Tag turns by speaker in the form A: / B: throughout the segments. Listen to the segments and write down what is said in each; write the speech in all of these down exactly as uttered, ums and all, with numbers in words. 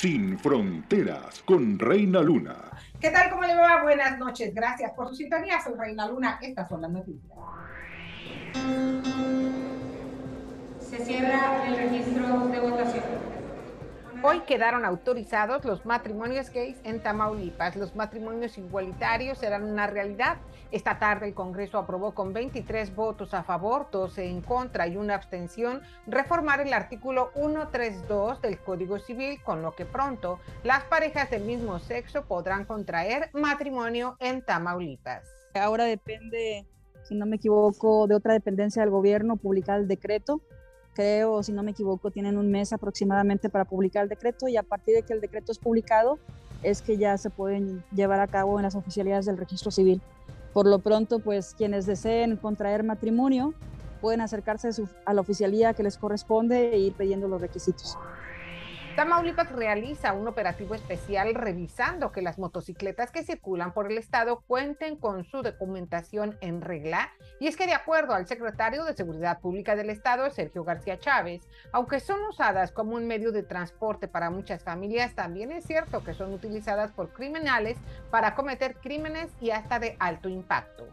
A: Sin Fronteras con Reina Luna.
B: ¿Qué tal? ¿Cómo le va? Buenas noches. Gracias por su sintonía. Soy Reina Luna. Estas son las noticias.
C: Se cierra el registro de votación.
B: Hoy quedaron autorizados los matrimonios gays en Tamaulipas. Los matrimonios igualitarios serán una realidad. Esta tarde el Congreso aprobó con veintitrés votos a favor, doce en contra y una abstención reformar el artículo ciento treinta y dos del Código Civil, con lo que pronto las parejas del mismo sexo podrán contraer matrimonio en Tamaulipas.
D: Ahora depende, si no me equivoco, de otra dependencia del gobierno publicar el decreto. Creo, si no me equivoco, tienen un mes aproximadamente para publicar el decreto, y a partir de que el decreto es publicado es que ya se pueden llevar a cabo en las oficialías del registro civil. Por lo pronto, pues quienes deseen contraer matrimonio pueden acercarse a, su, a la oficialía que les corresponde e ir pidiendo los requisitos.
B: Tamaulipas realiza un operativo especial revisando que las motocicletas que circulan por el estado cuenten con su documentación en regla. Y es que, de acuerdo al secretario de Seguridad Pública del estado, Sergio García Chávez, aunque son usadas como un medio de transporte para muchas familias, también es cierto que son utilizadas por criminales para cometer crímenes y hasta de alto impacto.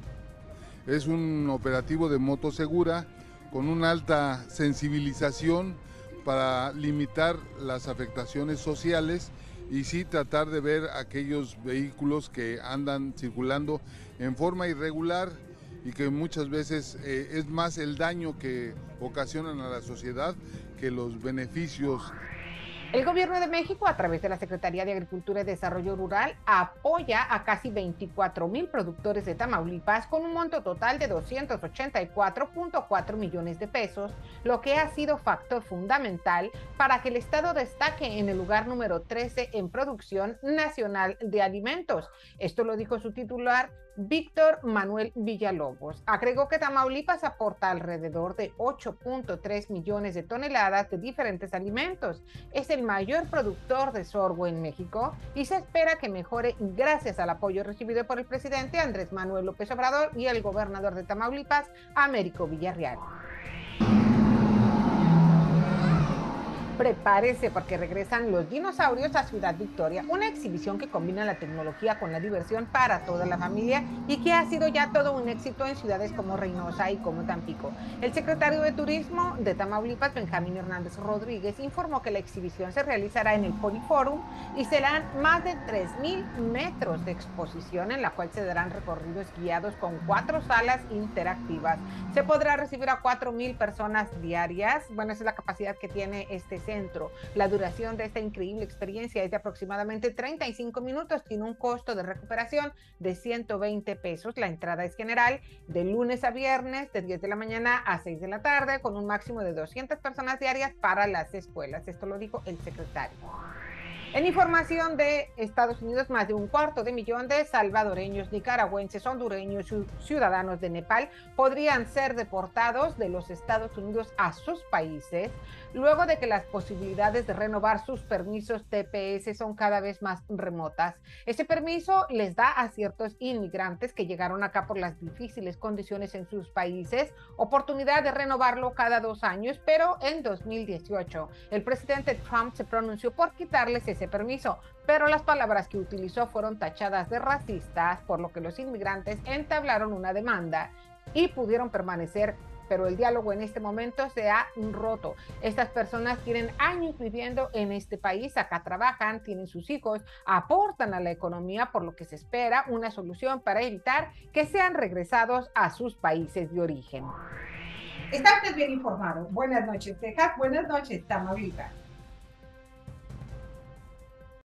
E: Es un operativo de moto segura con una alta sensibilización para limitar las afectaciones sociales y sí tratar de ver aquellos vehículos que andan circulando en forma irregular y que muchas veces eh, es más el daño que ocasionan a la sociedad que los beneficios.
B: El Gobierno de México, a través de la Secretaría de Agricultura y Desarrollo Rural, apoya a casi veinticuatro mil productores de Tamaulipas con un monto total de doscientos ochenta y cuatro punto cuatro millones de pesos, lo que ha sido factor fundamental para que el estado destaque en el lugar número trece en producción nacional de alimentos. Esto lo dijo su titular, Víctor Manuel Villalobos. Agregó que Tamaulipas aporta alrededor de ocho punto tres millones de toneladas de diferentes alimentos. Es el mayor productor de sorgo en México y se espera que mejore gracias al apoyo recibido por el presidente Andrés Manuel López Obrador y el gobernador de Tamaulipas, Américo Villarreal. Prepárese porque regresan los dinosaurios a Ciudad Victoria, una exhibición que combina la tecnología con la diversión para toda la familia y que ha sido ya todo un éxito en ciudades como Reynosa y como Tampico. El secretario de Turismo de Tamaulipas, Benjamín Hernández Rodríguez, informó que la exhibición se realizará en el Poliforum y serán más de tres mil metros de exposición, en la cual se darán recorridos guiados con cuatro salas interactivas. Se podrá recibir a cuatro mil personas diarias. Bueno, esa es la capacidad que tiene este centro. La duración de esta increíble experiencia es de aproximadamente treinta y cinco minutos, tiene un costo de recuperación de ciento veinte pesos. La entrada es general de lunes a viernes de diez de la mañana a seis de la tarde, con un máximo de doscientas personas diarias para las escuelas. Esto lo dijo el secretario. En información de Estados Unidos, más de un cuarto de millón de salvadoreños, nicaragüenses, hondureños y ciudadanos de Nepal podrían ser deportados de los Estados Unidos a sus países, luego de que las posibilidades de renovar sus permisos T P S son cada vez más remotas. Ese permiso les da a ciertos inmigrantes que llegaron acá por las difíciles condiciones en sus países oportunidad de renovarlo cada dos años, pero en dos mil dieciocho el presidente Trump se pronunció por quitarles ese permiso, pero las palabras que utilizó fueron tachadas de racistas, por lo que los inmigrantes entablaron una demanda y pudieron permanecer, pero el diálogo en este momento se ha roto. Estas personas tienen años viviendo en este país, acá trabajan, tienen sus hijos, aportan a la economía, por lo que se espera una solución para evitar que sean regresados a sus países de origen. Está usted bien informado. Buenas noches, Texas. Buenas noches, Tamaulipas.